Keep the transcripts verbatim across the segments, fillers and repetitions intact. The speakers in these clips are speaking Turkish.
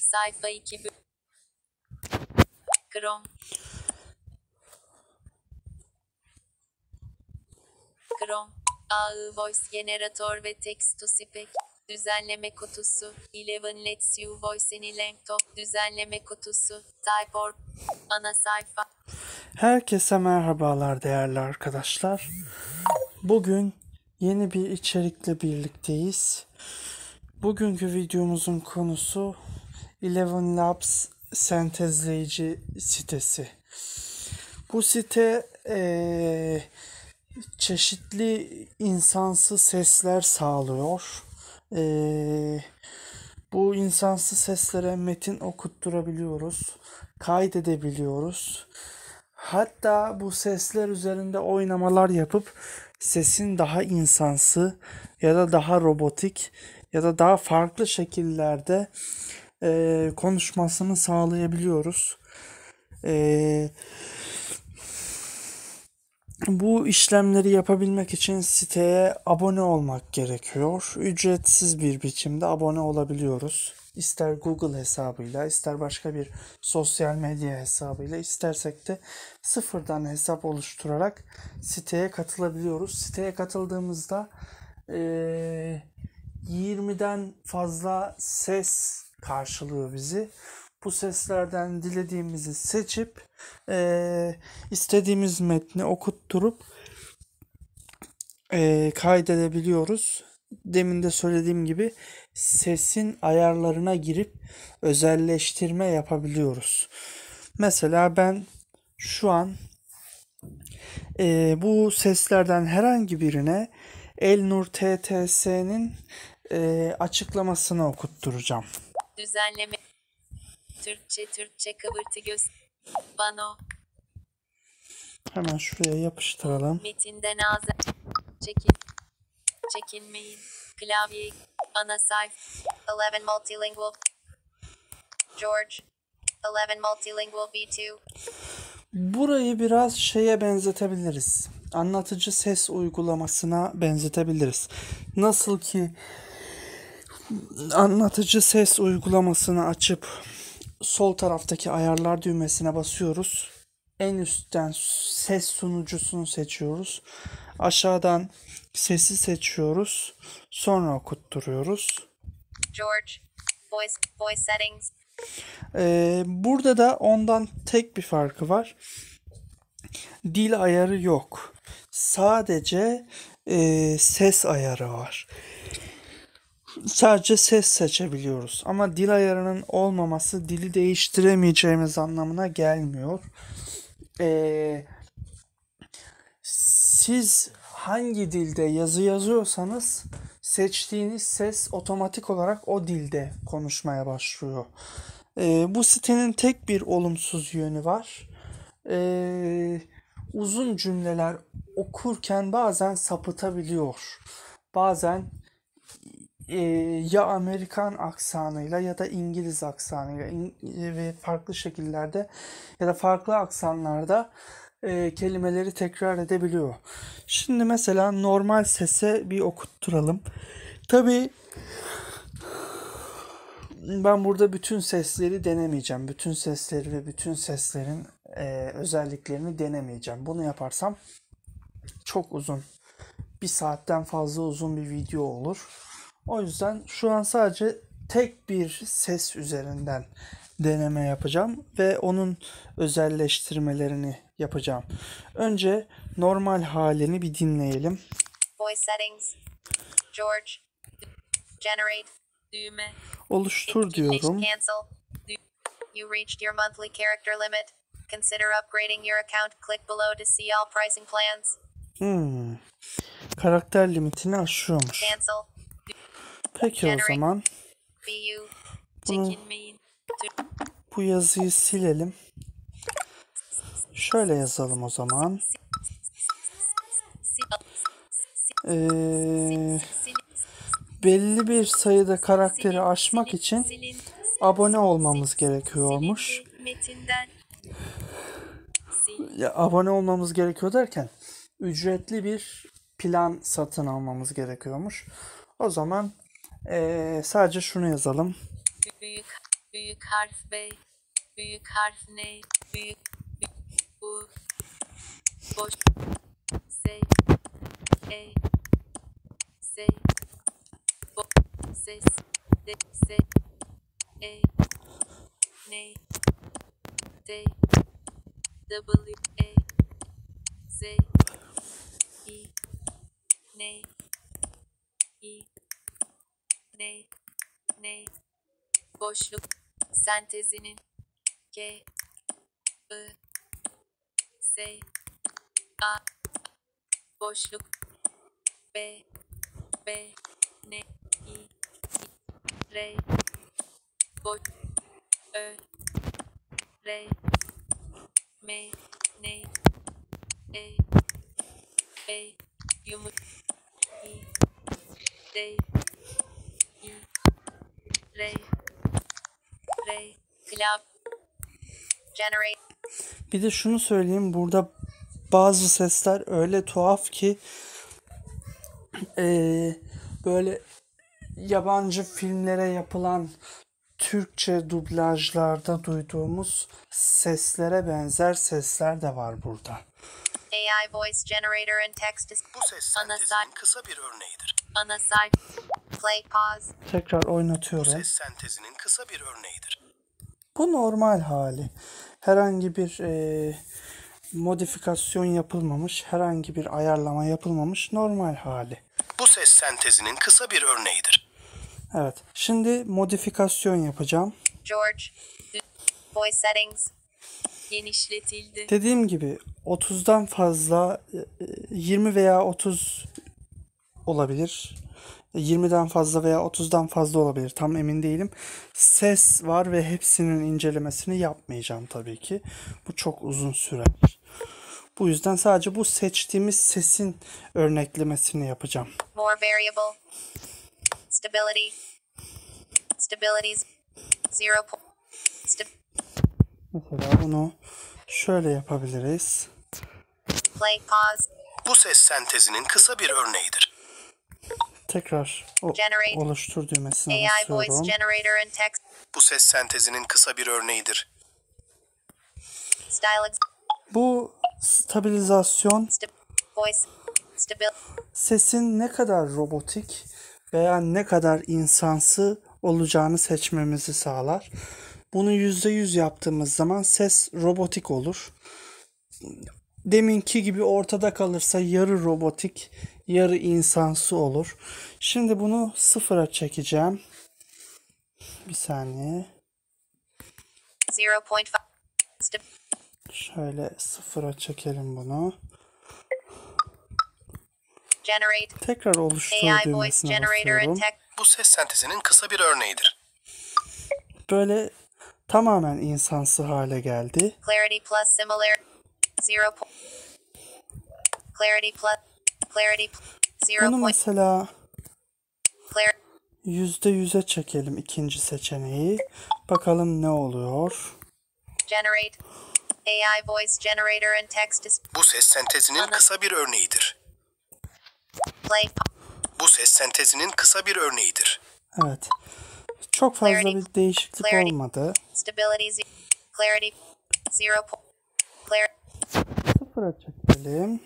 Sayfa iki. Chrome. Chrome. A I Voice Generator ve Text to Speech. Düzenleme kutusu. Eleven lets you voice any length of. Düzenleme kutusu. Typeform. Ana sayfa. Herkese merhabalar değerli arkadaşlar. Bugün yeni bir içerikle birlikteyiz. Bugünkü videomuzun konusu Eleven Labs sentezleyici sitesi. Bu site ee, çeşitli insansı sesler sağlıyor. Ee, bu insansı seslere metin okutturabiliyoruz, kaydedebiliyoruz. Hatta bu sesler üzerinde oynamalar yapıp sesin daha insansı ya da daha robotik ya da daha farklı şekillerde e, konuşmasını sağlayabiliyoruz. E, bu işlemleri yapabilmek için siteye abone olmak gerekiyor. Ücretsiz bir biçimde abone olabiliyoruz. İster Google hesabıyla, ister başka bir sosyal medya hesabıyla, istersek de sıfırdan hesap oluşturarak siteye katılabiliyoruz. Siteye katıldığımızda ee, yirmiden fazla ses karşılıyor bizi. Bu seslerden dilediğimizi seçip e, istediğimiz metni okutturup e, kaydedebiliyoruz. Demin de söylediğim gibi sesin ayarlarına girip özelleştirme yapabiliyoruz. Mesela ben şu an e, bu seslerden herhangi birine Elnur T T S'nin e, açıklamasını okutturacağım. Düzenleme. Türkçe Türkçe kıvırtı göz. Pano. Hemen şuraya yapıştıralım. Metinden ağza. Çekin. Çekinmeyin. Klavye. Ana sayfa. Eleven multilingual. George. Eleven multilingual V two. Burayı biraz şeye benzetebiliriz. Anlatıcı ses uygulamasına benzetebiliriz. Nasıl ki anlatıcı ses uygulamasını açıp sol taraftaki ayarlar düğmesine basıyoruz. En üstten ses sunucusunu seçiyoruz. Aşağıdan sesi seçiyoruz. Sonra okutturuyoruz. George. Voice. Voice settings. Ee, burada da ondan tek bir farkı var. Dil ayarı yok. Sadece e, ses ayarı var. Sadece ses seçebiliyoruz. Ama dil ayarının olmaması dili değiştiremeyeceğimiz anlamına gelmiyor. Ee, siz hangi dilde yazı yazıyorsanız seçtiğiniz ses otomatik olarak o dilde konuşmaya başlıyor. Ee, bu sitenin tek bir olumsuz yönü var. Ee, uzun cümleler okurken bazen sapıtabiliyor. Bazen e, ya Amerikan aksanıyla ya da İngiliz aksanıyla in, ve farklı şekillerde ya da farklı aksanlarda e, kelimeleri tekrar edebiliyor. Şimdi mesela normal sese bir okutturalım. Tabii ben burada bütün sesleri denemeyeceğim. Bütün sesleri ve bütün seslerin e, özelliklerini denemeyeceğim. Bunu yaparsam çok uzun, bir saatten fazla uzun bir video olur. O yüzden şu an sadece tek bir ses üzerinden deneme yapacağım ve onun özelleştirmelerini yapacağım. Önce normal halini bir dinleyelim. Voice settings. George. Generate. Düğme. Oluştur diyorum. Cancel. You reached your monthly character limit. Consider upgrading your account. Click below to see all pricing plans. Hmm. Karakter limitini aşıyormuş. Cancel. Peki o zaman bunu, bu yazıyı silelim. Şöyle yazalım o zaman. Ee, belli bir sayıda karakteri aşmak için abone olmamız gerekiyormuş. Ya, abone olmamız gerekiyor derken ücretli bir plan satın almamız gerekiyormuş. O zaman ee, sadece şunu yazalım. Büyük, Büyük harf B. Büyük harf N. Büyük, büyük U. Boş. S. E. S. Bo. Ses. D. S. E. N. D. W. E. Z. I. N. I. N. N. Boşluk. Sentezinin. G. I. S. A. Boşluk. B. B. N. I. I. R. Boş. Ö. R. M. N. E. B. Yumuk. I. D. I. R. R. Klav. Generate. Bir de şunu söyleyeyim, burada bazı sesler öyle tuhaf ki eee, böyle yabancı filmlere yapılan Türkçe dublajlarda duyduğumuz seslere benzer sesler de var burada. A I voice generator and text is Bu ses ana sentezinin sayfa. kısa bir örneğidir. Ana sayfa. Play pause. Tekrar Bu oynatıyorum. ses sentezinin kısa bir örneğidir. Bu normal hali. Herhangi bir eee, modifikasyon yapılmamış, herhangi bir ayarlama yapılmamış normal hali. Bu ses sentezinin kısa bir örneğidir. Evet. Şimdi modifikasyon yapacağım. George. Voice settings. Genişletildi. Dediğim gibi otuzdan fazla e, yirmi veya otuz olabilir. yirmiden fazla veya otuzdan fazla olabilir. Tam emin değilim. Ses var ve hepsinin incelemesini yapmayacağım tabii ki. Bu çok uzun sürer. Bu yüzden sadece bu seçtiğimiz sesin örneklemesini yapacağım. More variable. Stability. Stabilities. Zero point. St- Mesela bunu şöyle yapabiliriz. play pause. Bu ses sentezinin kısa bir örneğidir. Tekrar o Generate. oluştur düğmesine A I voice basıyorum. generator and text. Bu ses sentezinin kısa bir örneğidir. Style. ex- Bu stabilizasyon St- voice. Stabil. sesin ne kadar robotik veya ne kadar insansı olacağını seçmemizi sağlar. Bunu yüzde yüz yaptığımız zaman ses robotik olur. Deminki gibi ortada kalırsa yarı robotik, yarı insansı olur. Şimdi bunu sıfıra çekeceğim. Bir saniye. Zero point five. St- Şöyle sıfıra çekelim bunu. generate. Tekrar oluştur A I voice düğmesine generator and basıyorum. text. Bu ses sentezinin kısa bir örneğidir. Böyle tamamen insansı hale geldi. Clarity plus similar. Zero point. Clarity plus. Clarity. pl- Zero Bunu point. mesela Clar. yüzde yüze çekelim ikinci seçeneği. Bakalım ne oluyor. Generate. A I voice generator and text is Bu ses sentezinin kısa bir örneğidir. play. pa- Bu ses sentezinin kısa bir örneğidir. Evet. Çok fazla Clarity. bir değişiklik Clarity. olmadı. Stability. ze- Clarity. Zero point. Clar. Sıfıra çekelim.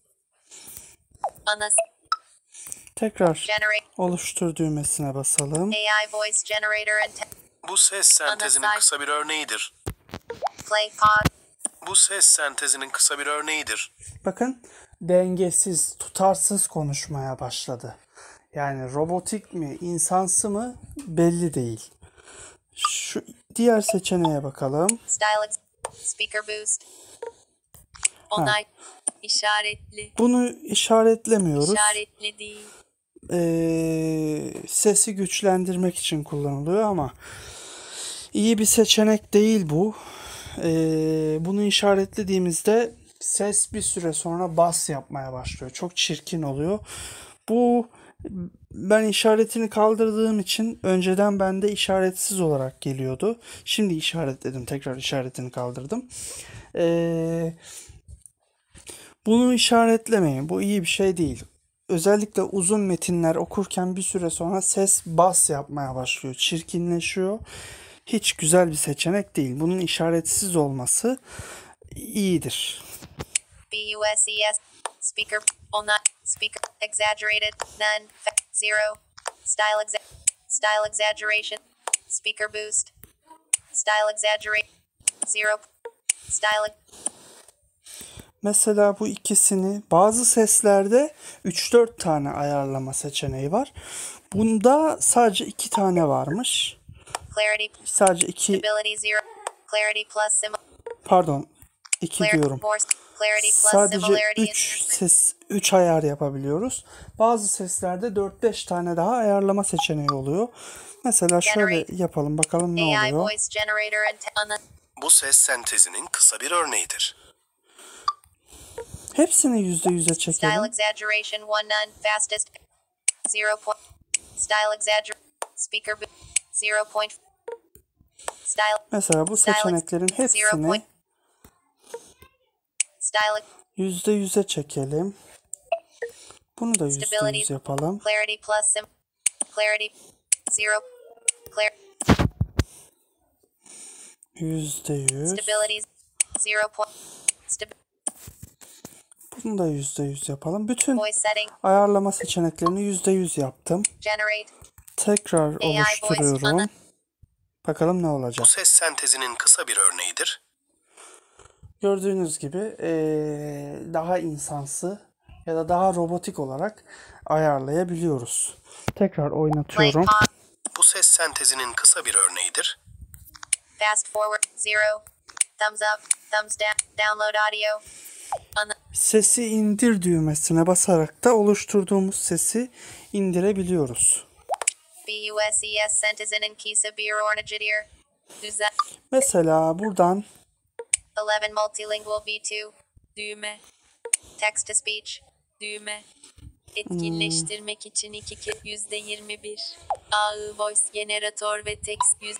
Ana. Tekrar Generate. oluştur düğmesine basalım. A I voice generator and te- Bu ses sentezinin Ana say- kısa bir örneğidir. play pause. Bu ses sentezinin kısa bir örneğidir. Bakın dengesiz, tutarsız konuşmaya başladı. Yani robotik mi, insansı mı belli değil. Şu diğer seçeneğe bakalım. Style. ex- Speaker boost. Onay. İşaretli. Bunu işaretlemiyoruz. İşaretli değil. Ee, sesi güçlendirmek için kullanılıyor ama iyi bir seçenek değil bu. Ee, bunu işaretlediğimizde ses bir süre sonra bas yapmaya başlıyor. Çok çirkin oluyor. Bu ben işaretini kaldırdığım için önceden bende işaretsiz olarak geliyordu. Şimdi işaretledim. Tekrar işaretini kaldırdım. Ee, bunu işaretlemeyin. Bu iyi bir şey değil. Özellikle uzun metinler okurken bir süre sonra ses bas yapmaya başlıyor. Çirkinleşiyor. hiç güzel bir seçenek değil. Bunun işaretsiz olması iyidir. B U S E S. Speaker. All not. Speaker. Exaggerated. None. Fa- zero. Style exa- Style exaggeration. Speaker boost. Style exaggerate. Zero. Style. Mesela bu ikisini bazı seslerde üç dört tane ayarlama seçeneği var. Bunda sadece iki tane varmış. Clarity. Sadece iki, Stability zero. Clarity plus sim. pardon, iki Clar- diyorum. more- Clarity plus Sadece similarity. üç ses, üç ayar yapabiliyoruz. Bazı seslerde dört beş tane daha ayarlama seçeneği oluyor. Mesela şöyle yapalım bakalım ne A I oluyor. voice generator and te- ana- Bu ses sentezinin kısa bir örneğidir. Hepsini yüzde yüze Style çekelim. exaggeration one none fastest zero point style exagger speaker bo- zero point style Mesela bu style ex- seçeneklerin zero hepsini point style yüzde yüze çekelim. Bunu da yüzde Stability. yüz yapalım. clarity plus sim clarity zero clear Yüzde yüz. stability zero point Stab- Bunu da yüzde yüz yapalım. Bütün voice setting ayarlama seçeneklerini yüzde yüz yaptım. generate Tekrar A I voice oluşturuyorum. ana- Bakalım ne Bu olacak. ses sentezinin kısa bir örneğidir. Gördüğünüz gibi eee, daha insansı ya da daha robotik olarak ayarlayabiliyoruz. Tekrar play oynatıyorum. pause Bu ses sentezinin kısa bir örneğidir. fast forward zero thumbs up thumbs down download audio ana Sesi indir düğmesine basarak da oluşturduğumuz sesi indirebiliyoruz. B U S E S Sentezinin kısa bir örneğidir. Düzen Mesela buradan eleven multilingual B two düğme text to speech Hmm. düğme etkinleştirmek için iki kez yüzde yirmi bir A I voice generator ve text yüz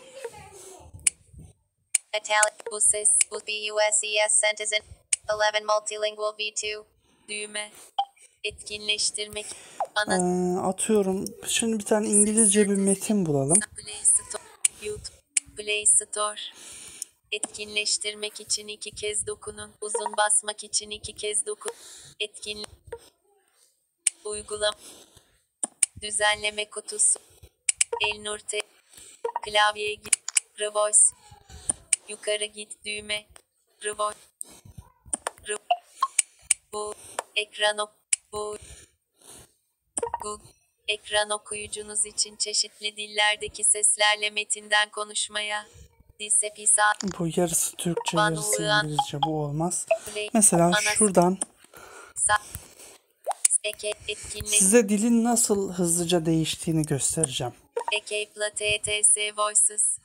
italic bu ses bu B U S E S Sentezin eleven multilingual B two düğme etkinleştirmek ana eee, atıyorum. Şimdi bir tane İngilizce bir metin bulalım. Play Store YouTube Play Store etkinleştirmek için iki kez dokunun. Uzun basmak için iki kez dokun. Etkin Uygulam Düzenleme kutusu Elnur T Klavyeye git Revoice Yukarı git düğme Revoice Re- Bu Ekran ok Bu Google Ekran okuyucunuz için çeşitli dillerdeki seslerle metinden konuşmaya. Disepisa Bu yarısı Türkçe, Banu yarısı Uyan. İngilizce. Bu olmaz. Play Mesela Ana- şuradan Sa Eke etkinleş size dilin nasıl hızlıca değiştiğini göstereceğim. Ekapla T T S Voices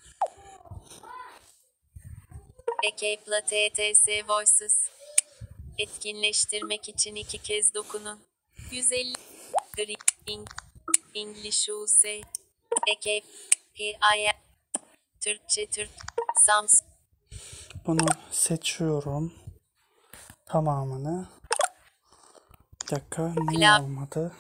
Ekapla T T S Voices etkinleştirmek için iki kez dokunun. yüz elli Gri Eng English U S Ekap H I Türkçe Türk Sams Bunu seçiyorum. Tamamını. Bir dakika, niye Klav- olmadı?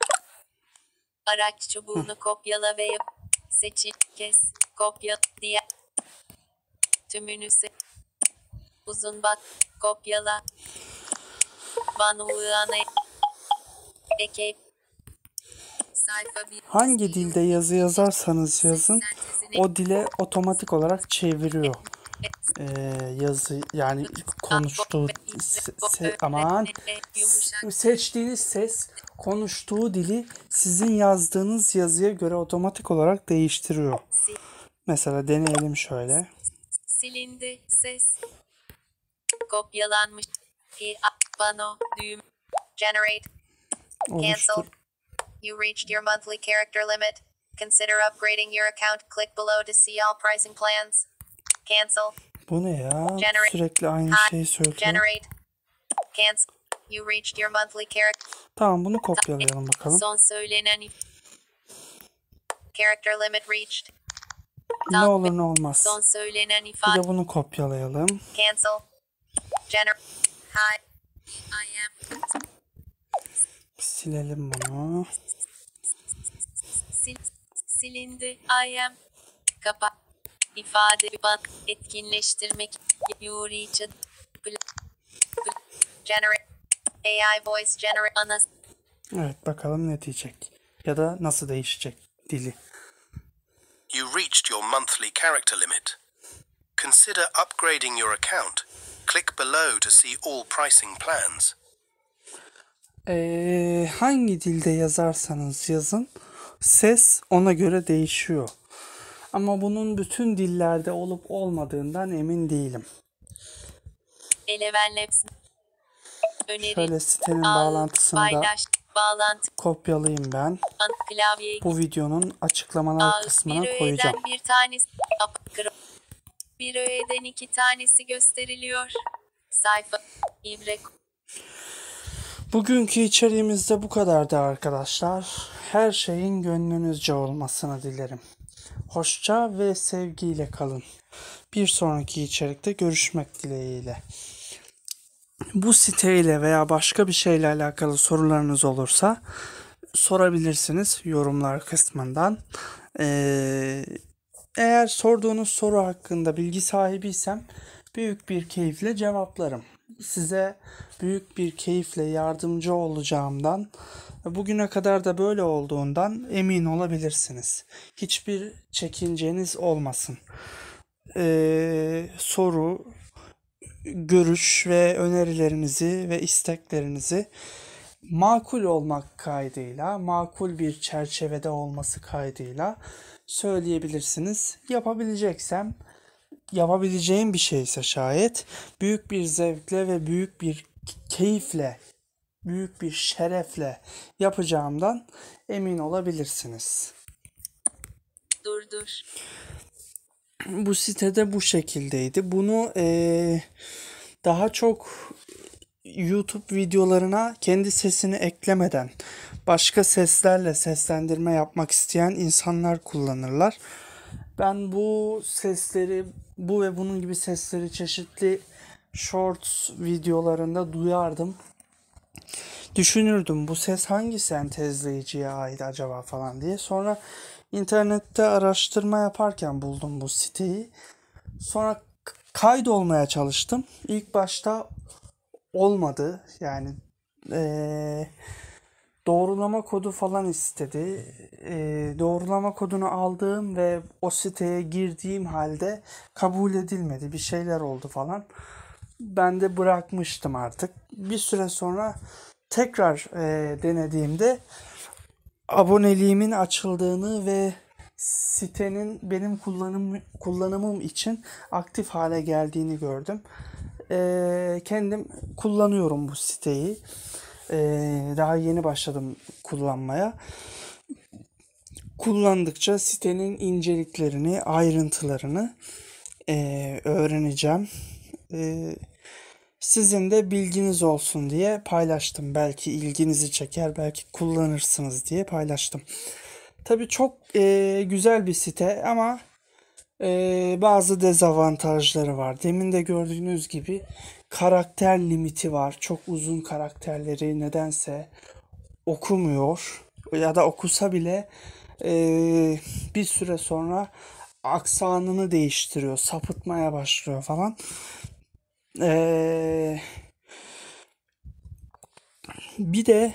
Araç çubuğunu kopyala ve yap. Seçil, kes, kopya, diye. Tümünü se. Uzun bak, kopyala. Banu Uyan'a. Eke. Sayfa bir. Hangi dilde yazı yazarsanız yazın, o dile otomatik olarak çeviriyor. Ee, yazı yani konuştuğu se- se- aman Yumuşak. seçtiğiniz ses konuştuğu dili sizin yazdığınız yazıya göre otomatik olarak değiştiriyor. Si- Mesela deneyelim şöyle. Silindi. Ses. Kopyalanmış. Hi, a- Bano. Düğüm. Generate. Cancel. Oluştur. You reached your monthly character limit. Consider upgrading your account. Click below to see all pricing plans. Cancel. Bu ne ya? Generate. Sürekli aynı Hi. şeyi söylüyor. Generate. Cancel. You reached your monthly character. Tamam, bunu kopyalayalım bakalım. Son söylenen if- character limit reached. Ne olur ne olmaz. Son söylenen Bir ifade. de bunu kopyalayalım. Cancel. Gener. Hi. I am. Silelim bunu. Sil. Silindi. I am. Kapa. ifade bak, etkinleştirmek, you reach a, generate, A I voice generate, ana, Evet, bakalım ne diyecek. Ya da nasıl değişecek dili. You reached your monthly character limit. Consider upgrading your account. Click below to see all pricing plans. Ee, hangi dilde yazarsanız yazın ses ona göre değişiyor. Ama bunun bütün dillerde olup olmadığından emin değilim. Eleven Labs, öneri, Şöyle sitenin al, bağlantısını da paylaş, bağlantı, kopyalayayım ben. an, klavye, Bu videonun açıklamalar al, kısmına bir koyacağım. öğeden bir tanesi, upgrade, bir öğeden iki tanesi gösteriliyor. Sayfa, İbre, Bugünkü içeriğimiz de bu kadardı arkadaşlar. Her şeyin gönlünüzce olmasını dilerim. Hoşça ve sevgiyle kalın. Bir sonraki içerikte görüşmek dileğiyle. Bu siteyle veya başka bir şeyle alakalı sorularınız olursa sorabilirsiniz yorumlar kısmından. Ee, eğer sorduğunuz soru hakkında bilgi sahibiysem büyük bir keyifle cevaplarım. Size büyük bir keyifle yardımcı olacağımdan, bugüne kadar da böyle olduğundan emin olabilirsiniz. Hiçbir çekinceniz olmasın. Ee, soru, görüş ve önerilerinizi ve isteklerinizi makul olmak kaydıyla, makul bir çerçevede olması kaydıyla söyleyebilirsiniz. Yapabileceksem, yapabileceğim bir şeyse şayet büyük bir zevkle ve büyük bir keyifle, büyük bir şerefle yapacağımdan emin olabilirsiniz. dur dur. Bu sitede bu şekildeydi. Bunu eee, daha çok YouTube videolarına kendi sesini eklemeden başka seslerle seslendirme yapmak isteyen insanlar kullanırlar. Ben bu sesleri, bu ve bunun gibi sesleri çeşitli shorts videolarında duyardım. Düşünürdüm bu ses hangi sentezleyiciye ait acaba falan diye. Sonra internette araştırma yaparken buldum bu siteyi. Sonra k- kaydolmaya çalıştım. İlk başta olmadı. Yani eee, doğrulama kodu falan istedi. Eee, doğrulama kodunu aldığım ve o siteye girdiğim halde kabul edilmedi. Bir şeyler oldu falan. Ben de bırakmıştım artık. Bir süre sonra tekrar eee, denediğimde aboneliğimin açıldığını ve sitenin benim kullanım kullanımım için aktif hale geldiğini gördüm. Ee, kendim kullanıyorum bu siteyi. Ee, daha yeni başladım kullanmaya. Kullandıkça sitenin inceliklerini, ayrıntılarını ee, öğreneceğim. Ee, Sizin de bilginiz olsun diye paylaştım. Belki ilginizi çeker, belki kullanırsınız diye paylaştım. Tabii çok e, güzel bir site ama e, bazı dezavantajları var. Demin de gördüğünüz gibi karakter limiti var. Çok uzun karakterleri nedense okumuyor. Ya da okusa bile e, bir süre sonra aksanını değiştiriyor, sapıtmaya başlıyor falan. Ee, bir de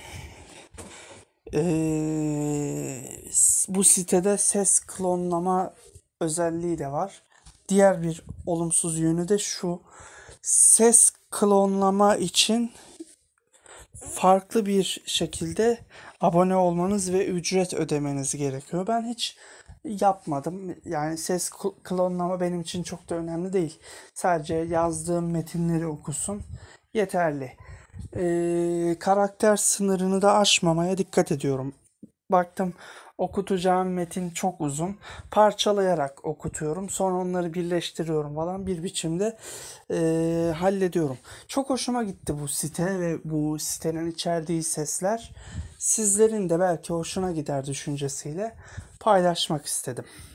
ee, bu sitede ses klonlama özelliği de var. Diğer bir olumsuz yönü de şu. Ses klonlama için farklı bir şekilde abone olmanız ve ücret ödemeniz gerekiyor. Ben hiç yapmadım. Yani ses kl- klonlama benim için çok da önemli değil. Sadece yazdığım metinleri okusun yeterli. Ee, karakter sınırını da aşmamaya dikkat ediyorum. Baktım okutacağım metin çok uzun. Parçalayarak okutuyorum. Sonra onları birleştiriyorum falan bir biçimde e, hallediyorum. Çok hoşuma gitti bu site ve bu sitenin içerdiği sesler. Sizlerin de belki hoşuna gider düşüncesiyle paylaşmak istedim.